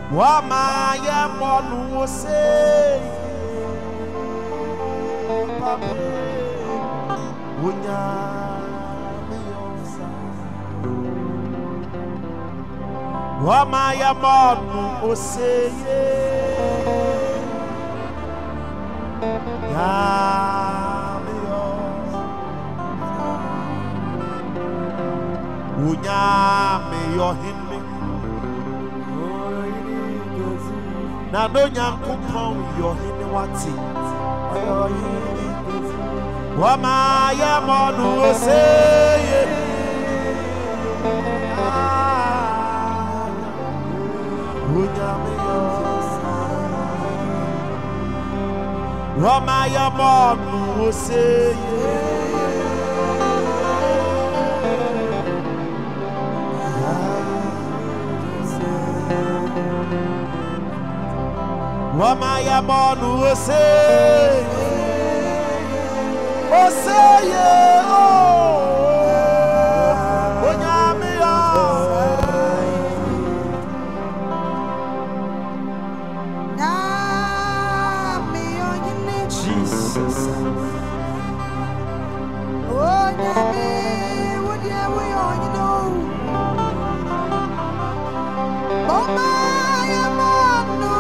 Wamaya monu say Papa Unya Wamaya monu say Unya me your hinde na no nyankopon your hinde wati Wamaya monu say Unya me Wamaya monu say Wamaya monu say oh say oh Onyame Jesus Onyame would you know Wamaya monu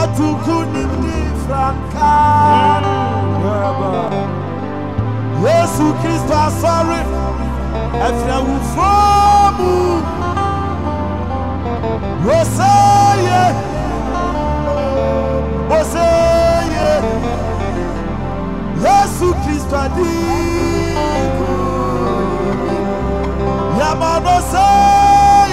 Watukunim Franca. Yesu Christo sorry. If you will form, Yesu Christo di Yamano say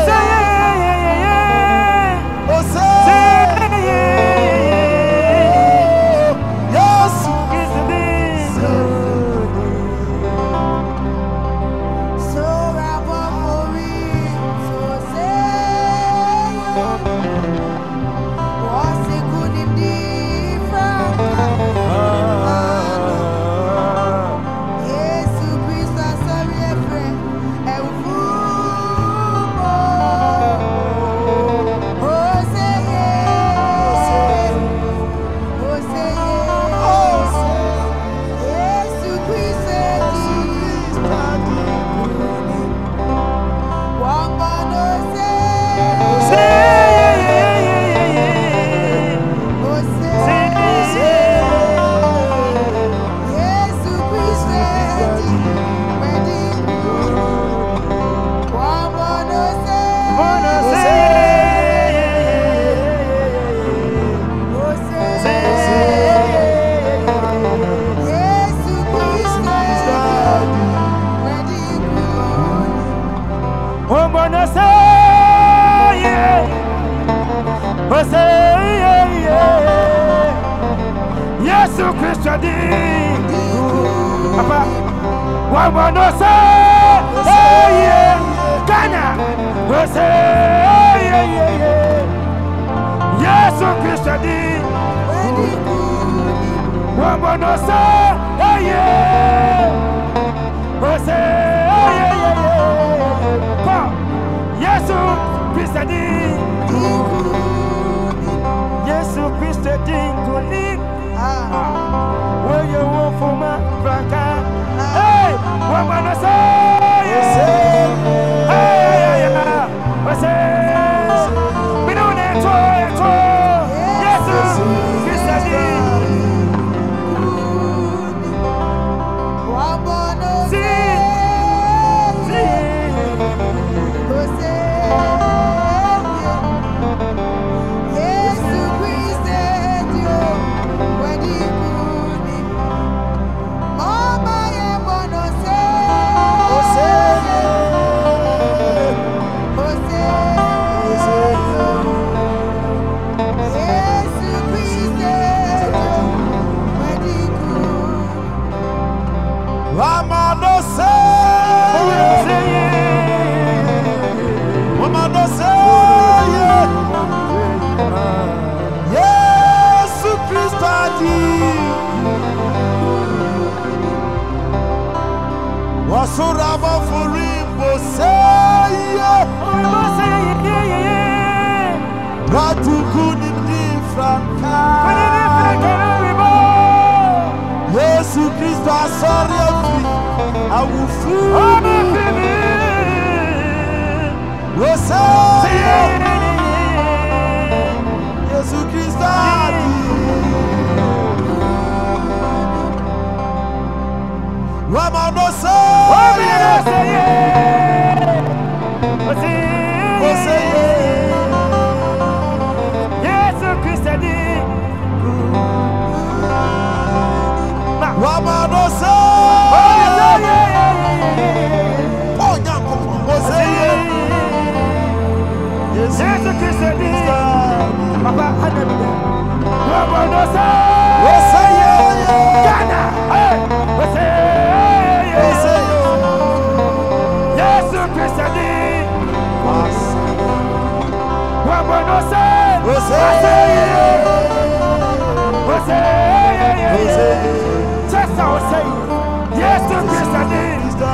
Yesu Christo di Papa Wamano say Ghana Yesu Christo di Wamano say Yesu Christo di Yesu Christo di where you walk for my Franca. Hey, what man I say? Hey, I say, we don't need to. Yes, Christian. Wasurava furimbo say Watukuni di Franca. Yesu Christo asori afi awufu Say Yesu Christo Wamano say Yesu Christo di Wamano say Yesu Christo di Papa Hanabida Wamano say Ghana Yesu Christo di Wamano say just how say Yesu Christo di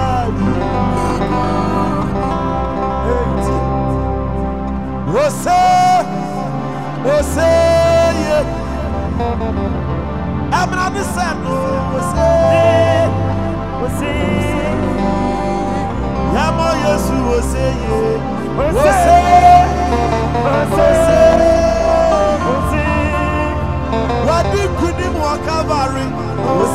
I'm not the same. Yamo Yesu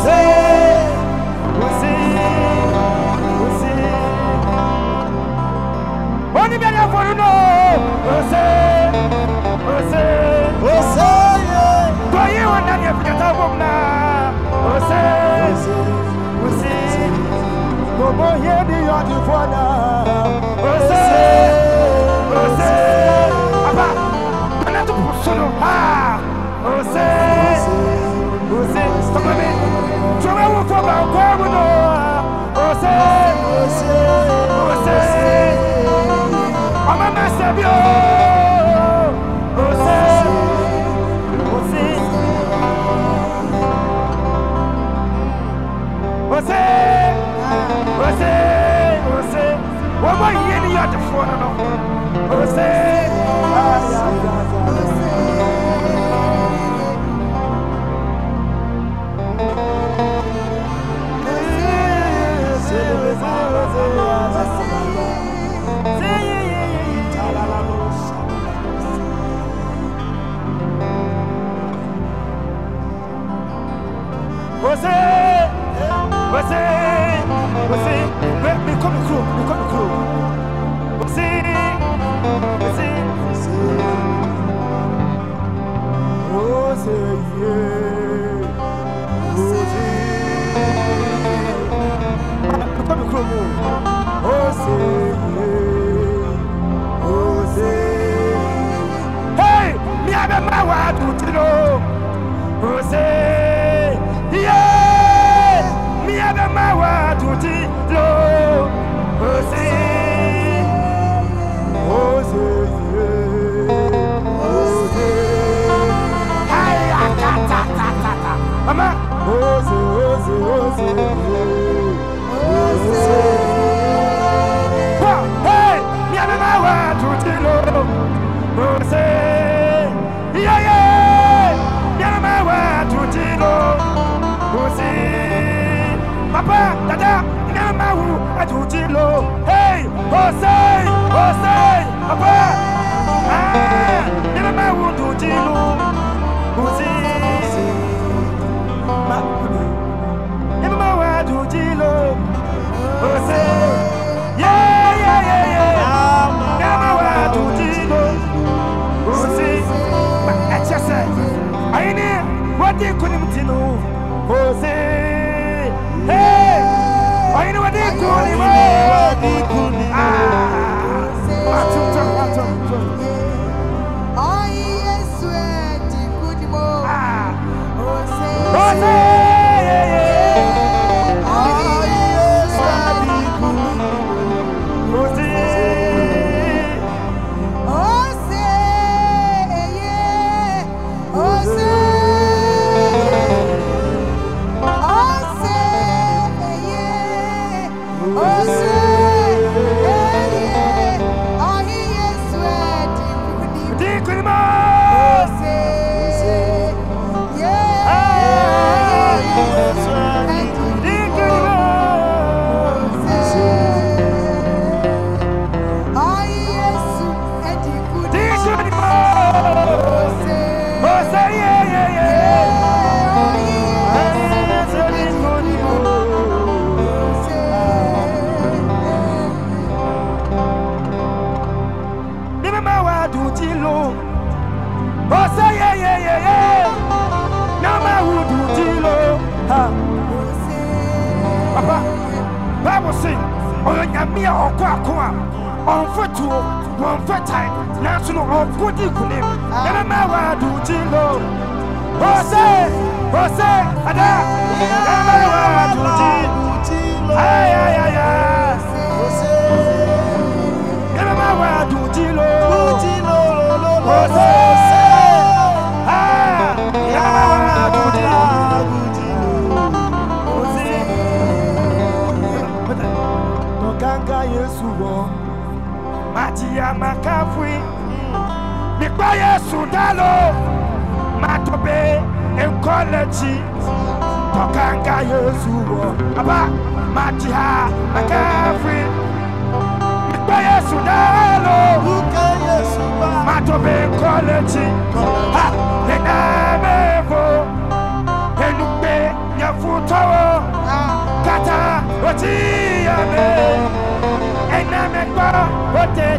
Futo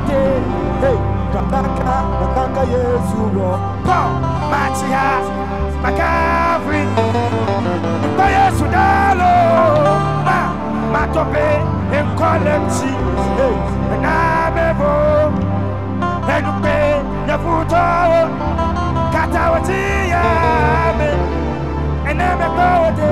wote hey kakaka Yesu wo ko machia makavri ba Yesu dalo ma tope en kolemchi hey na bebo edupe ya futo katawati ya me ena bebo de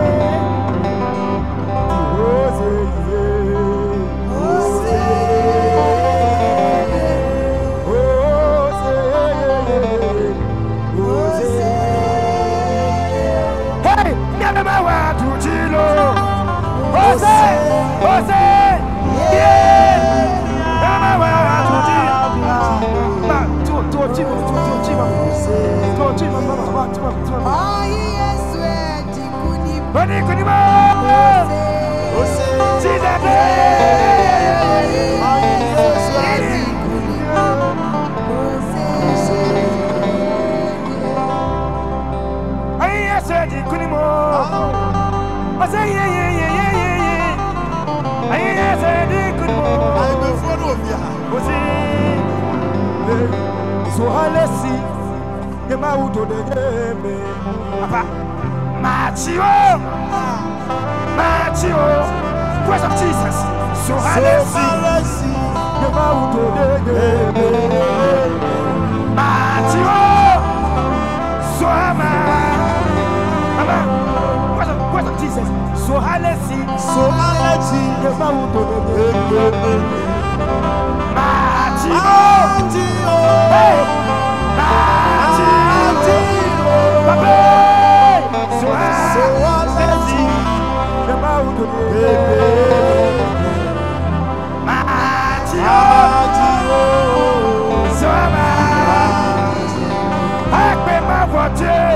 So halesi ye maudo de me papa Matthew voice of Jesus so halesi ye maudo de me Matthew so ama voice of Jesus so halesi ye maudo de me Matthew hey Papa so halesi ye maudo de Matthew so ama akpe ma voiture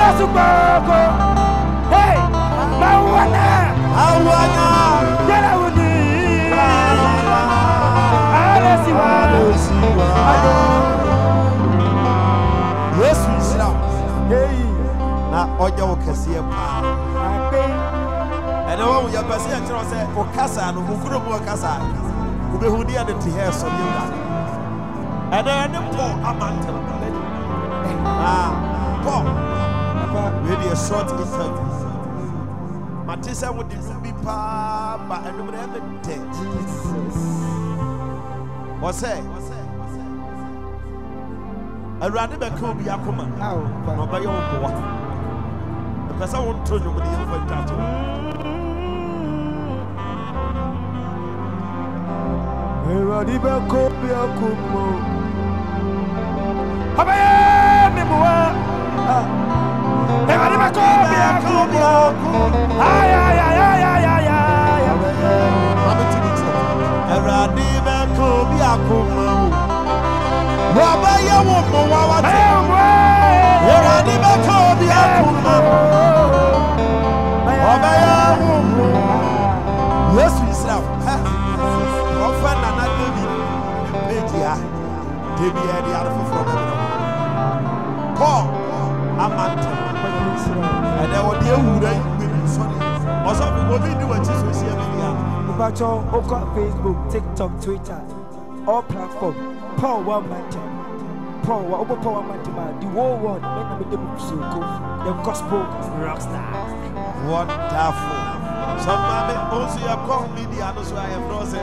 Yesu bako. Hey, mawana. Awana. Yala wuni. Alesiwa. Yesu isra. Hey. Na oja wo kese pa. Ape. Ene wo ya pese ya kiro se o kasa no ukuro mu kasa. Ubehu dia de te he so yura. Ene Paul amante. Paul. We dey short interview. Matisa wo di rubi pa ba ene mo ebe de. What say? Awurade bɛka obi akoma na ɔbɛyɛ wo boa ɛpɛ sɛ wonto nnwom ne yɛmfa ntato Awurade bɛka obi akoma ɔbɛyɛ me boa Awurade bɛka obi akoma Awurade bɛka obi akoma Baba ya wo mo wa wa te Awurade bɛka obi akoma Baba ya wo mo Yesu Israel Ofa nana David page ya David ya di arfo from Paul amante and there would be a wura you sorry also obi di what social media Ubacho Oko Facebook TikTok Twitter all platform Paul one man Paul one man the whole world the gospel rockstar wonderful some mama also your call media no so I have no say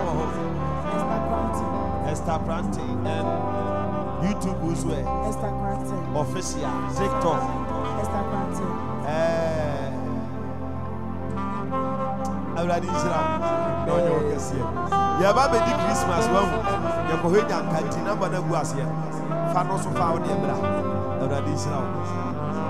Esther Pranti and YouTube as well Esther Pranti official TikTok Esther Pranti Awurade Israel no you can see ya ba be di Christmas one ya ko henya kanti number na gu ase fa no so fa wo de bra Awurade Israel